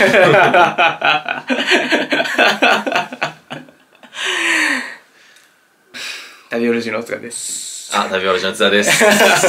旅オルジュの津田です。 旅オルジュの津田です。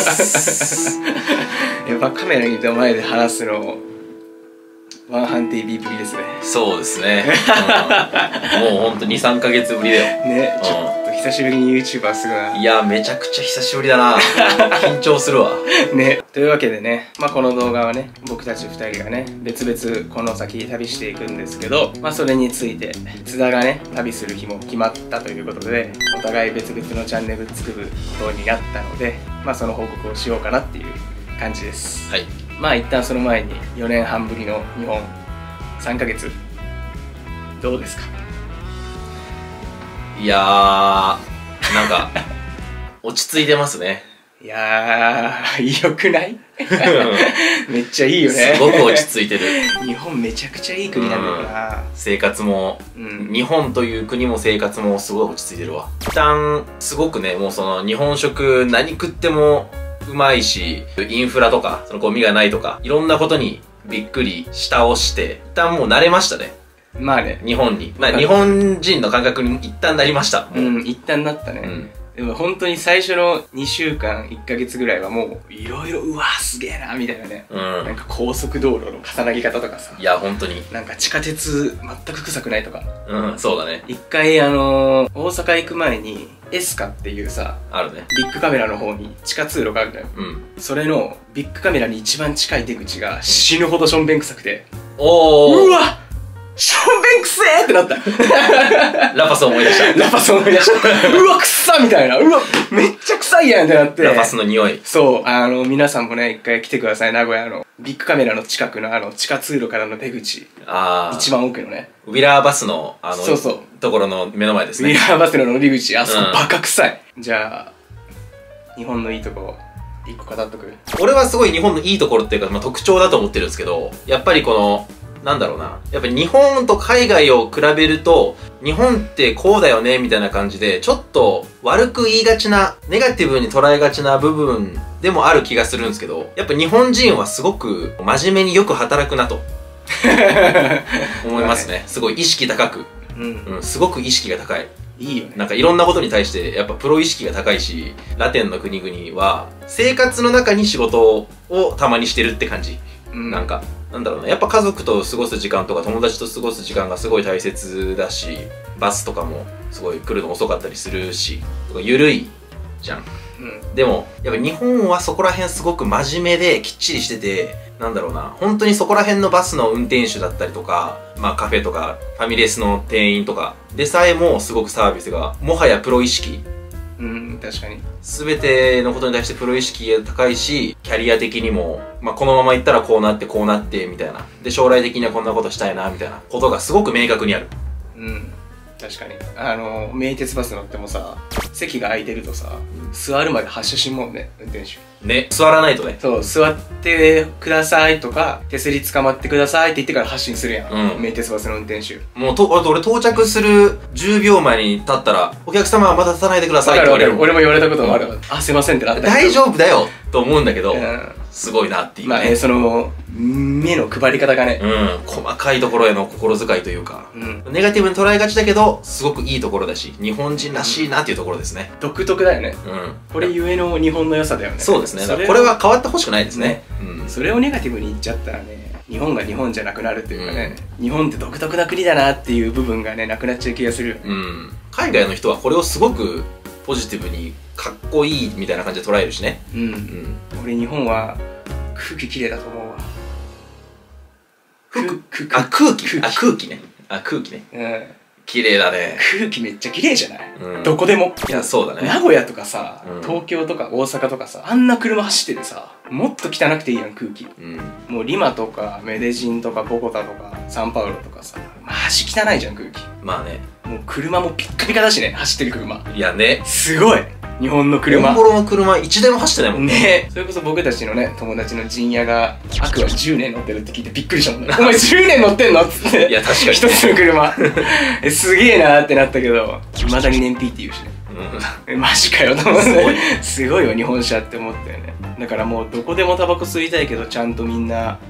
やっぱカメラに前で話すのワンハン TV ぶりですね。 そうですね、もうほんと 2,3 ヶ月ぶりだよね。ちょっと久しぶりに YouTuber するな。 いやめちゃくちゃ久しぶりだな。緊張するわね。というわけでね、この動画はね、僕たち2人がね別々この先旅していくんですけど、それについて津田がね旅する日も決まったということで、お互い別々のチャンネル作ることになったので、その報告をしようかなっていう感じです。 はい。 一旦その前に4年半ぶりの日本3ヶ月どうですか？ いやーなんか落ち着いてますね。 いやーよくない？めっちゃいいよね。 すごく落ち着いてる。 日本めちゃくちゃいい国なんだよな。 生活も、日本という国も生活もすごい落ち着いてるわ。一旦すごくね、もうその日本食何食ってもうまいし、インフラとかそのゴミがないとかいろんなことにびっくり舌をして一旦もう慣れましたね。日本に日本人の感覚に一旦なりました。 一旦なったね。でも本当に最初の2週間1ヶ月ぐらいはもういろいろうわすげえなみたいなね。なんか高速道路の重なぎ方とかさ、 いや本当になんか地下鉄全く臭くないとか。 そうだね。 一回大阪行く前にエスカっていうさ、 あるね、 ビッグカメラの方に地下通路があるんだよ。それのビッグカメラに一番近い出口が死ぬほどしょんべん臭くて、うわしょんべんくせーってなった。 ラパス思い出した。 ラパス思い出した。うわくっさみたいな、うわめっちゃ臭いやんってなって。 ラパスの匂い。 そう、皆さんもね一回来てください。名古屋のビッグカメラの近くの地下通路からの出口、一番奥のね、 ウィラーバスのそうそうところの目の前ですね。 ウィラーバスの乗り口、あそこバカ臭い。じゃあ日本のいいとこ一個語っとく。 俺はすごい日本のいいところっていうか、特徴だと思ってるんですけど、やっぱりこのなんだろうな、やっぱり日本と海外を比べると日本ってこうだよねみたいな感じでちょっと悪く言いがちな、ネガティブに捉えがちな部分でもある気がするんですけど、やっぱ日本人はすごく真面目によく働くなと思いますね。すごい意識高く、すごく意識が高い。 いいよね。 なんかいろんなことに対してやっぱプロ意識が高いし、ラテンの国々は生活の中に仕事をたまにしてるって感じ。なんかなんだろうな、やっぱ家族と過ごす時間とか友達と過ごす時間がすごい大切だし、バスとかもすごい来るの遅かったりするし、ゆるいじゃん。でもやっぱ日本はそこら辺すごく真面目できっちりしてて、なんだろうな、本当にそこら辺のバスの運転手だったりとか、カフェとかファミレスの店員とかでさえもすごくサービスがもはやプロ意識。 確かに全てのことに対してプロ意識が高いし、キャリア的にも、このままいったらこうなってこうなってみたいな、で将来的にはこんなことしたいなみたいなことがすごく明確にある。 確かに名鉄バス乗ってもさ、席が空いてるとさ、座るまで発車しんもんね、運転手ね。座らないとね。 そう、座ってくださいとか手すり捕まってくださいって言ってから発進するやん、名鉄バスの運転手。もう俺到着する10秒前に立ったら、お客様はまだ立たないでくださいって言われる。 俺も言われたこともある。すいませんってなった。 大丈夫だよと思うんだけど、すごいなっていうね。 その目の配り方がね、 細かいところへの心遣いというか、ネガティブに捉えがちだけどすごくいいところだし、日本人らしいなっていうところですね。 独特だよね。これゆえの日本の良さだよね。 そうですね。これは変わってほしくないですね。 それをネガティブに言っちゃったらね、日本が日本じゃなくなるっていうかね、日本って独特な国だなっていう部分がねなくなっちゃう気がするよね。 海外の人はこれをすごくポジティブにかっこいいみたいな感じで捉えるしね。俺日本は空気綺麗だと思うわ。 空気ね。綺麗だね。 空気めっちゃ綺麗じゃない？どこでも。 いやそうだね。 名古屋とかさ、東京とか大阪とかさ、あんな車走っててさ、もっと汚くていいやん空気。もうリマとかメデジンとかボゴタとかサンパウロとかさ、マジ汚いじゃん空気。もう車もピッカピカだしね、走ってる車。 いやね、 すごい日本の車。 本物の車一台も走ってないもんね。それこそ僕たちのね友達の陣屋がアクア10年乗ってるって聞いてびっくりしたもんね。お前10年乗ってんのっつって。 いや確かに一つの車すげえなーってなったけど、未だに燃費って言うしね。マジかよと思って。すごいよ日本車って思ったよね。だからもうどこでもタバコ吸いたいけど、ちゃんとみんなくっ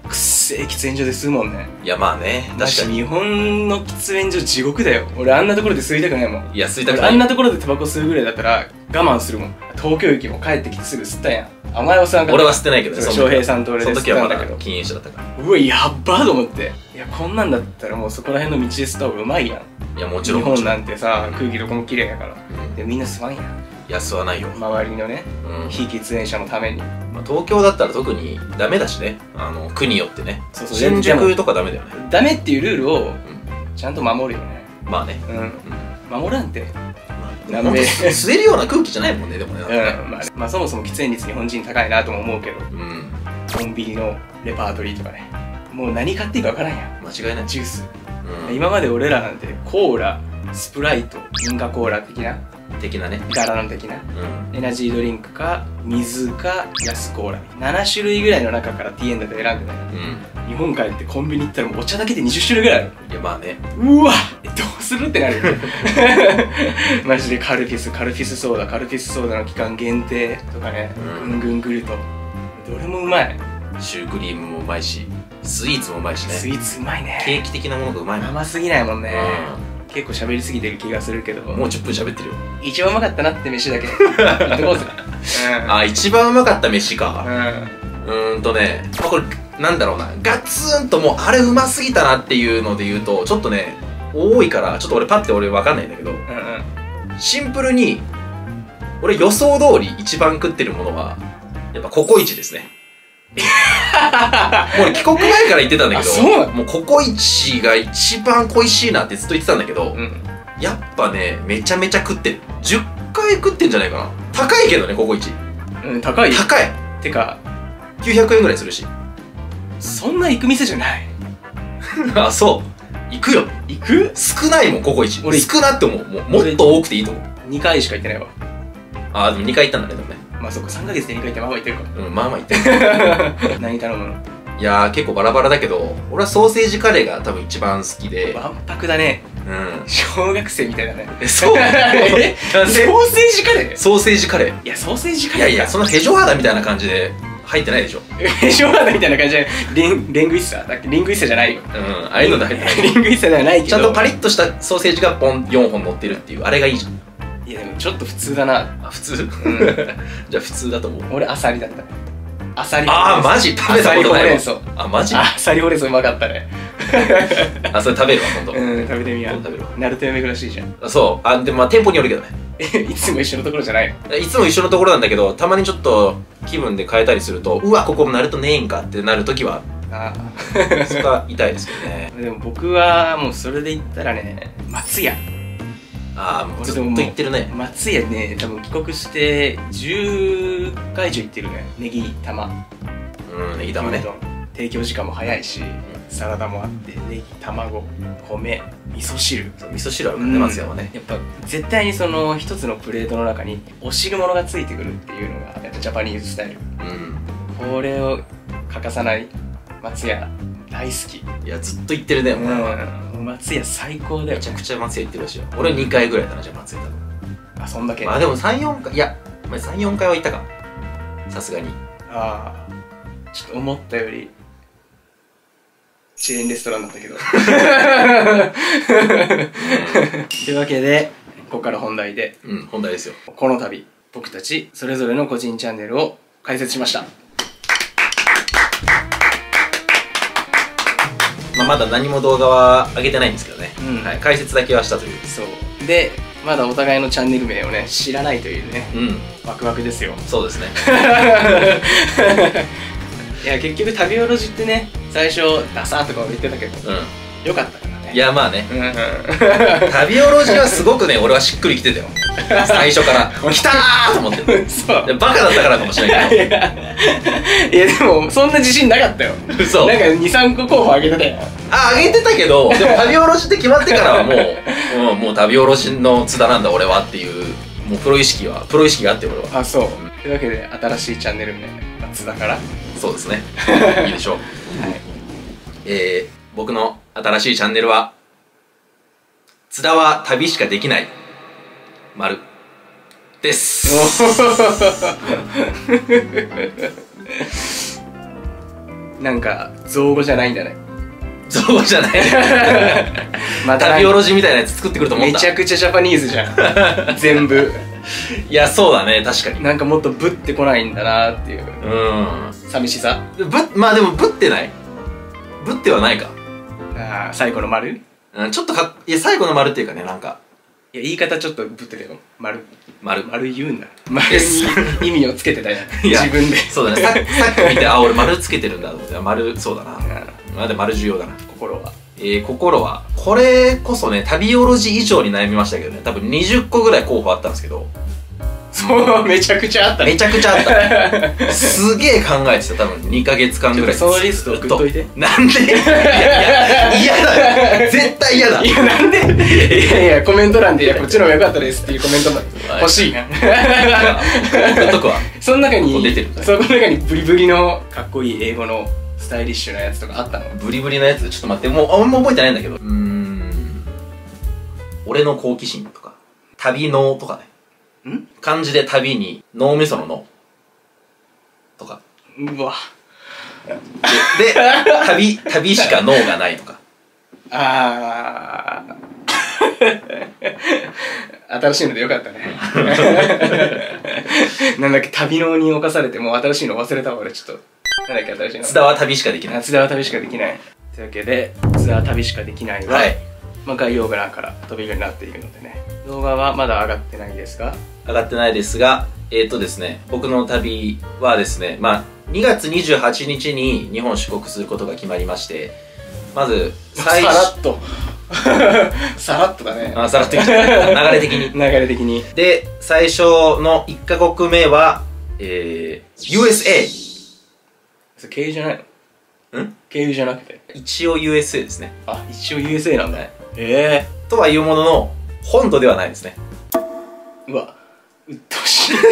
せえ喫煙所で吸うもんね。 いやまあね、確かに。 日本の喫煙所地獄だよ。俺あんなところで吸いたくないもん。 いや吸いたくない。 俺あんなところでタバコ吸うぐらいだったら我慢するもん。東京駅も帰ってきてすぐ吸ったやん。甘いおっさんが。 俺は吸ってないけどね。 翔平さんと俺で吸その時はまだったんだけど。 禁煙者だったから。 うわ、やっばーと思って。いや、こんなんだったらもうそこら辺の道で吸った方がうまいやん。 いやもちろん。 日本なんてさ、空気どこも綺麗やから。 うんで、みんな吸わんやん。 いや吸わないよ。 周りのね、 うん。 非喫煙者のために。 まあ、東京だったら特にダメだしね。区によってね。 そうそう新宿とかダメだよね。 ダメっていうルールをちゃんと守るよね。 まあね。 守らんて。 まあ、ほんと吸えるような空気じゃないもんね、でもね。 まあそもそも喫煙率日本人高いなとも思うけど、 うん。 コンビニのレパートリーとかね、もう何買っていいか分からんやん。 間違いない。 ジュース。 うん。 今まで俺らなんてコーラ、スプライト、インカコーラ的な、 的なね。 ガラの的な、 うん。 エナジードリンクか、水か、安コーラ。7種類ぐらいの中から T エンドで選んでない。 うん。 日本帰ってコンビニ行ったらもうお茶だけで20種類ぐらいある。 いやまあね。 うわどうするってなるよマジでカルピスソーダ、カルピスソーダの期間限定とかね、 うんぐんぐんグルト、どれもうまい。 シュークリームもうまいし、スイーツもうまいしね。 スイーツうまいね。 ケーキ的なものがうまいもん。 甘すぎないもんね。 う結構喋りすぎてる気がするけど、 ん。もう10分喋ってるよ。 一番うまかったなって飯だけ言っとこうぜ。 あ、一番うまかった飯か。 うん。 まあ、これ、なんだろうな。ガツンともう、あれうますぎたなっていうので言うと、ちょっとね、多いから、ちょっと俺パッて俺わかんないんだけど、シンプルに、俺予想通り一番食ってるものは、やっぱココイチですね。もう帰国前から言ってたんだけど、 そうなの？ もうココイチが一番恋しいなってずっと言ってたんだけど、 うん。 やっぱね、めちゃめちゃ食ってる。10回食ってんじゃないかな。高いけどね、ココイチ。 うん、高いよ。 高い。 てか、 900円ぐらいするし。 そんな行く店じゃない。 あ、そう。行くよ。 行く？ 少ないもん、ココイチ。 俺少なって思う。もっと多くていいと思う。 2回しか行ってないわ。 あ、でも2回行ったんだね、でもね。 まあそっか、3ヶ月で2回行ってまあまあ行ってるか。 うん、まあまあ行ってる。 何頼むの？ いやー、結構バラバラだけど、俺はソーセージカレーが多分一番好きで。 わんぱくだね。 うん。 小学生みたいだね。 そうえソーセージカレー？ ソーセージカレー。 いや、ソーセージカレーいやいや、そのヘジョ肌みたいな感じで入ってないでしょ。 しょうがないみたいな感じで、レングイッサだっけ？リングイッサじゃないよ。 うん、ああいうので入ってない。 リングイッサではないけど。 ちゃんとパリッとしたソーセージがポン4本乗ってるっていう、あれがいいじゃん。 いや、でもちょっと普通だな。 あ、普通、 んじゃあ普通だと思う。 俺、アサリだった。アサリ。 あー、マジ食べたことないわ。 アサリほうれん草。 あ、マジ？ アサリほうれん草うまかったね。 あ、それ食べるわ、今度。 うん、食べてみや。 今度食べるわ。 ナルト嫁らしいじゃん。 あ、そう。あ、でもまあ店舗によるけどね。 いつも一緒のところじゃないの？ いつも一緒のところなんだけど、たまにちょっと気分で変えたりすると、うわ、ここナルトねえんかってなるときは、 あそこは痛いですけどね。 あ。でも僕はもうそれで言ったらね、松屋。 ああ、もうずっと言ってるね。 松屋ね、多分帰国して10回以上行ってるね。ネギ玉。 うん、ネギ玉ね。 牛丼提供時間も早いし、サラダもあってネギ、卵、米、味噌汁。 味噌汁はね、松屋はね。 やっぱ絶対にその一つのプレートの中にお汁物がついてくるっていうのがやっぱジャパニーズスタイル。 うん。 これを欠かさない松屋大好き。 いや、ずっと言ってるね、お前は。 松屋最高だよ。 めちゃくちゃ松屋行ってるらしいよ。俺2回ぐらいだな、じゃあ松屋多分。 あ、そんだけ。 まあでも3、4回、いや、3、4回は行ったか。さすがに。 ああ、ちょっと思ったよりチェーンレストランだったけど。というわけで、ここから本題で。 うん、本題ですよ。 この度、僕たちそれぞれの個人チャンネルを開設しました。 まあまだ何も動画は上げてないんですけどね。 うんはい、解説だけはしたという。 そうで、まだお互いのチャンネル名をね知らないというね、 うん、 ワクワクですよ。 そうですね。 いや、結局食べよろじってね、最初ダサーとか言ってたけど、 うん。 よかったからね。 いや、まあね。 うん旅おろしはすごくね、俺はしっくりきてたよ。最初から。来たーと思って。 そうでバカだったからかもしれないけど。 いや、でもそんな自信なかったよ。 嘘。 なんか2、3個候補あげてたよ。 あ、あげてたけど、でも旅おろしって決まってからはもう、もう旅おろしの津田なんだ俺はっていう、もうプロ意識があって俺は。 あ、そう。というわけで、新しいチャンネル名、津田から。 そうですね。いいでしょう。 はい。 僕の新しいチャンネルは、津田は旅しかできない、丸です。 なんか造語じゃないんだね。 そうじゃないまた旅オロジみたいなやつ作ってくると思った。 めちゃくちゃジャパニーズじゃん全部。 いや、そうだね、確かに。 なんかもっとぶってこないんだなっていう寂しさ。 まあでもぶってない、ぶってはないか。 ああ、最後の丸。 ちょっといや、最後の丸っていうかね、なんかいや、言い方ちょっとぶってたよ。丸言うんだ。丸に意味をつけてたよ自分で。 そうだね、さっき見て、あ、俺丸つけてるんだと思って。丸、そうだな。まあでも丸重要だな。 心は心はこれこそね、旅オロジ以上に悩みましたけどね。多分20個ぐらい候補あったんですけど、 そうめちゃくちゃあったね。 めちゃくちゃあったすげえ考えてた。多分2ヶ月間ぐらい。 そのリスト送っといて。 なんで？いや嫌だ、絶対嫌だ。 いや、なんで？いやいや、コメント欄で、いや、こっちの方が良かったですっていうコメントも欲しいな。 送っとくわ。 その中に出てる。 その中にブリブリのかっこいい英語のスタイリッシュなやつとかあったの？ ブリブリのやつ、ちょっと待って、もうあんま覚えてないんだけど。俺の好奇心とか、旅のとかね。漢字で旅に脳みその脳とか。 うわ。 で、旅しか脳がないとか。 ああ新しいのでよかったねなんだっけ、旅のに侵されてもう新しいの忘れたわ俺。ちょっとなんだっけ、新しいの。 津田は旅しかできない。 津田は旅しかできないというわけで、津田は旅しかできないは、まあ、概要欄から飛べるようになっているのでね。動画はまだ上がってないですが、 上がってないですが、ですね、僕の旅はですね、まあ、2月28日に日本出国することが決まりまして、まず、 さらっとさらっとだね。 さらっときた。流れ的に。 流れ的に。 で、最初の1カ国目は、USA。 それ経由じゃないの？ ん？ 経由じゃなくて。 一応 USA ですね。 あ、一応 USA なんだね。 とはいうものの、本土ではないですね。 うわ、うっとうしい。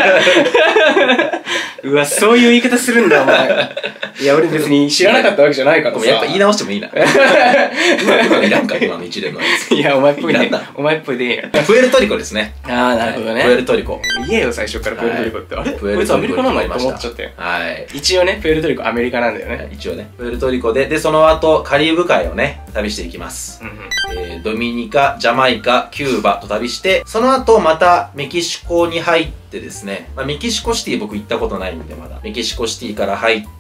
うわ、そういう言い方するんだお前。いや、俺別に知らなかったわけじゃないからさ。 やっぱ言い直してもいいな。今いらんか、今の一連のやつ。 いや、お前っぽいね。お前っぽいでいいや。 プエルトリコですね。 ああ、なるほどね。 プエルトリコ。 言えよ、最初からプエルトリコって。あれ？こいつアメリカなんだと思っちゃったよ。 はい。 一応ね、プエルトリコアメリカなんだよね。 一応ね。プエルトリコで、その後、カリブ海をね、旅していきます。ドミニカ、ジャマイカ、キューバと旅して、その後またメキシコに入ってですね、メキシコシティ僕行ったことないんでまだ。メキシコシティから入って、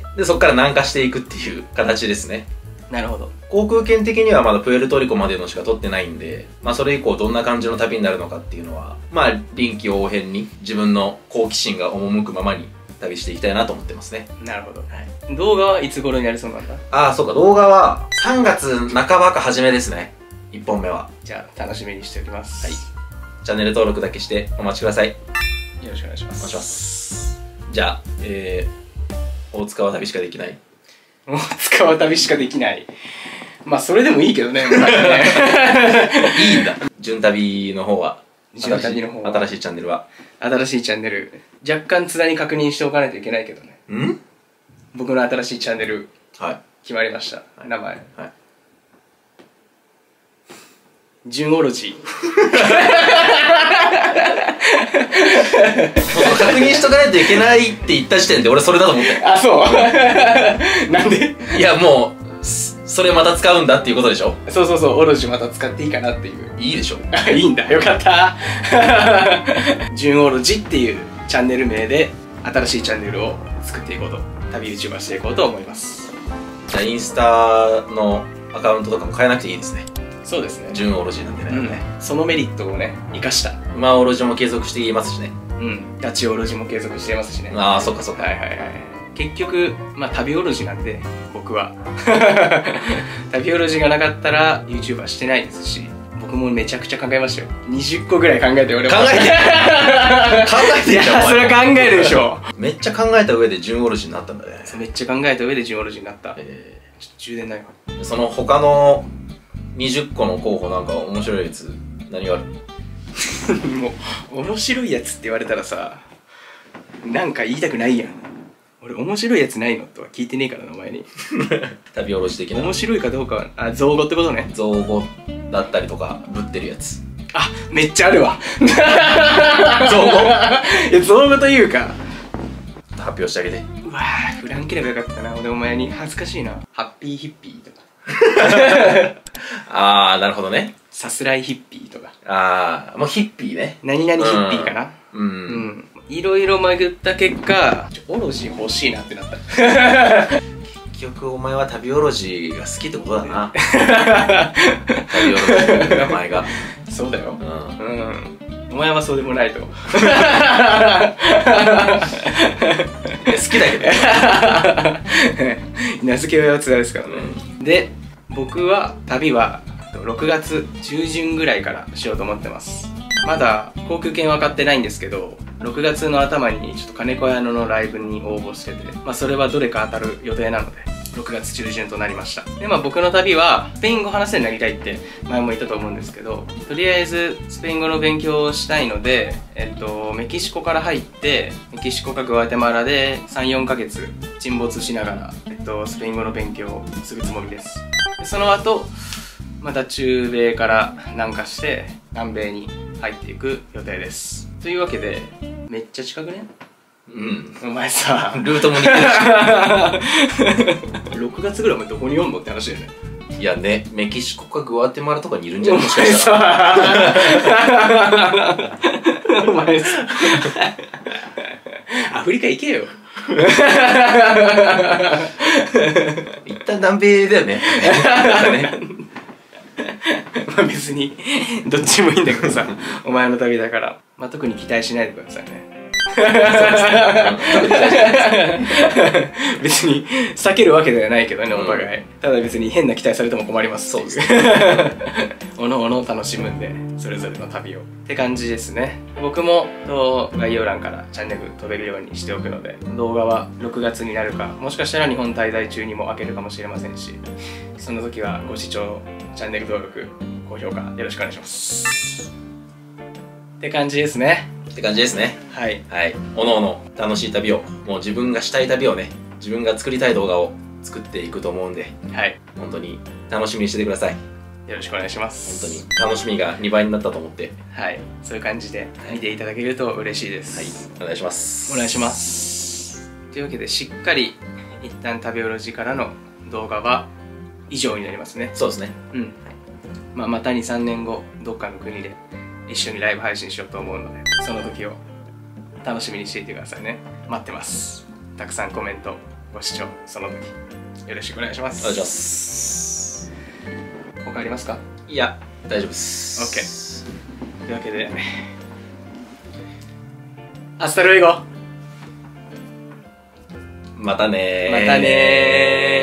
で、そこから南下していくっていう形ですね。 なるほど。 航空券的にはまだプエルトリコまでのしか取ってないんで、それ以降どんな感じの旅になるのかっていうのは、臨機応変に自分の好奇心が赴くままに旅していきたいなと思ってますね。 なるほど。動画はいつ頃になりそうなんだ？ そうか、動画は3月半ばか初めですね。1本目は。 じゃあ、楽しみにしておきます。はい。 チャンネル登録だけしてお待ちください。よろしくお願いします。 お願いします。じゃあ、大塚は旅しかできない。 大塚は旅しかできない。まあ、それでもいいけどね、もうね。 いいんだ。順旅の方は。 順旅の方は。 新しいチャンネルは。 新しいチャンネル。若干津田に確認しておかないといけないけどね。僕の新しいチャンネル。決まりました。名前。順オロジー。 確認しとかないといけないって言った時点で俺それだと思って。 あ、そうなんで？ いや、もうそれまた使うんだっていうことでしょ。 そうそうそう、オロジまた使っていいかなっていう。 いいでしょ。 いいんだ、よかった順オロジっていうチャンネル名で新しいチャンネルを作っていこうと、旅 YouTuber していこうと思います。 じゃあインスタのアカウントとかも変えなくていいですね。 そうですね。 順オロジーなんでね。 そのメリットをね、生かした。 馬オロジも継続していますしね。 ダチオロジも継続していますしね。 ああ、そっかそっか。 結局、旅オロジなんで、僕は。旅オロジがなかったら YouTuber してないですし、僕もめちゃくちゃ考えましたよ。20個ぐらい考えて俺も。 考えていや、それは考えるでしょ。 めっちゃ考えた上で順オロジーになったんだね。 めっちゃ考えた上で順オロジーになった。充電ないわ。 その他の20個の候補なんか面白いやつ何がある？ もう面白いやつって言われたらさ、なんか言いたくないやん。俺面白いやつないのとは聞いてねえからな、お前に。 旅おろし的な。 面白いかどうかは、造語ってことね。 造語だったりとかぶってるやつ。 あ、めっちゃあるわ。造語？いや、造語というか発表してあげて。 うわー、振らんければよかったな。俺お前に恥ずかしいな。ハッピーヒッピーとか。 あー、なるほどね。 さすらいヒッピーとか。 あー、もうヒッピーね。 何々ヒッピーかな。 うん。 いろいろ巡った結果、オロジー欲しいなってなった。 結局お前は旅オロジーが好きってことだな。旅オロジーの名前が。 そうだよ。 うん。 お前はそうでもないと。 好きだけど。 名付け親は津田ですからね。で、僕は旅は6月中旬ぐらいからしようと思ってます。まだ航空券は買ってないんですけど、6月の頭にちょっと金子屋のライブに応募してて、それはどれか当たる予定なので、6月中旬となりました。で、僕の旅はスペイン語話せるようになりたいって前も言ったと思うんですけど、とりあえずスペイン語の勉強をしたいので、メキシコから入って、メキシコかグアテマラで3、4ヶ月沈没しながら、スペイン語の勉強をするつもりです。でその後、また中米から南下して南米に入っていく予定です。というわけで、めっちゃ近くね？お前さ、 ルートも似てるし。 6月ぐらいお前どこにおんのって話だよね。 いやね、メキシコかグアテマラとかにいるんじゃない？もしかしたら。 お前さ、アフリカ行けよ。 一旦南米だよね。 別にどっちもいいんだけどさ、お前の旅だから、特に期待しないでくださいね。別に避けるわけではないけどね、お互い。ただ別に変な期待されても困ります。そうです。おのおの楽しむんで、それぞれの旅をって感じですね。僕も概要欄からチャンネル飛べるようにしておくので、動画は6月になるか、もしかしたら日本滞在中にも開けるかもしれませんし、その時はご視聴、チャンネル登録、高評価よろしくお願いします。って感じですね。 って感じですね。 はい。 はい。おのおの楽しい旅を、もう自分がしたい旅をね、自分が作りたい動画を作っていくと思うんで、 はい。 本当に楽しみにしててください。 よろしくお願いします。 本当に楽しみが2倍になったと思って。 はい。そういう感じで見ていただけると嬉しいです。 はい。お願いします。 お願いします。というわけで、しっかり一旦食べおろじからの動画は以上になりますね。 そうですね。 また2、3年後、どっかの国で一緒にライブ配信しようと思うので、その時を楽しみにしていてくださいね。待ってます。たくさんコメント、ご視聴、その時よろしくお願いします。 お願いします。 他ありますか？ いや、大丈夫です。 OK。というわけで、アスタルエゴ。 またねー。 またねー。